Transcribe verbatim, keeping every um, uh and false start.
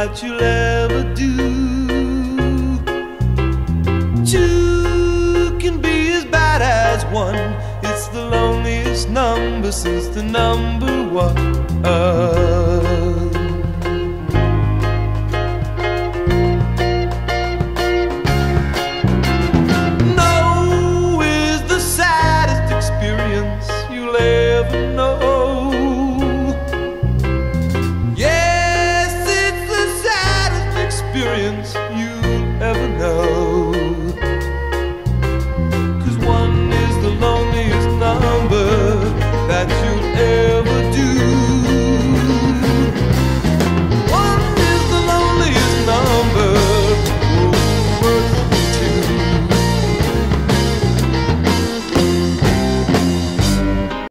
that you'll ever do. Two can be as bad as one. It's the loneliest number since the number one.